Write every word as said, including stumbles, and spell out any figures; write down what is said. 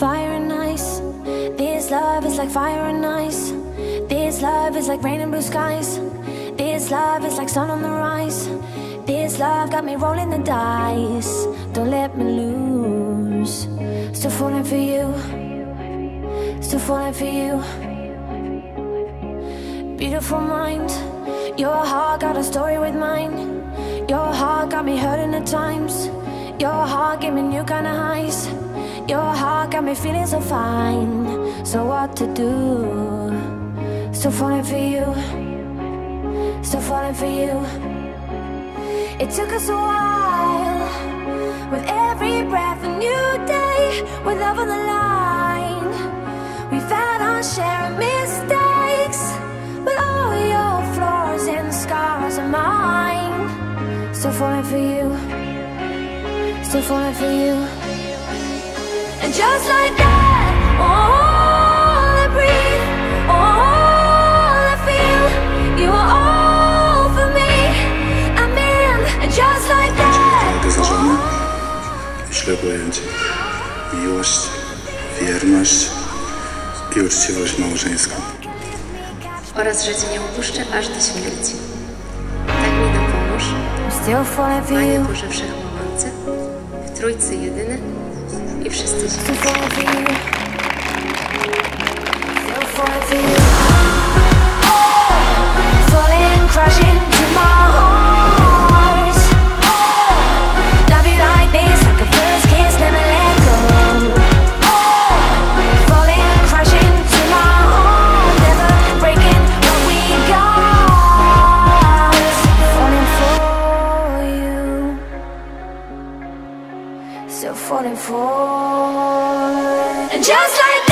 fire and ice. This love is like fire and ice. This love is like rain and blue skies. This love is like sun on the rise. This love got me rolling the dice. Don't let me lose. Still falling for you. Still falling for you. Beautiful mind. Your heart got a story with mine. Your heart got me hurting at times. Your heart gave me new kind of highs. Your heart got me feeling so fine. So what to do? Still falling for you. Still falling for you. It took us a while. With every breath a new day. With love on the line. We've had our share of mistakes. But all your flaws and scars are mine. Still falling for you. Still falling for you. And just like that, all I breathe, all I feel, you are all for me. I'm in. And just like that. Drogę za żonę i ślubuję Ci miłość, wierność i uczciwość małżeńską. Oraz, że Cię nie opuszczę aż do śmierci. Tak mi dopomóż, Panie Boże Wszechmogący, w Trójcy Jedyny i wszyscy święci. Still falling for, and just like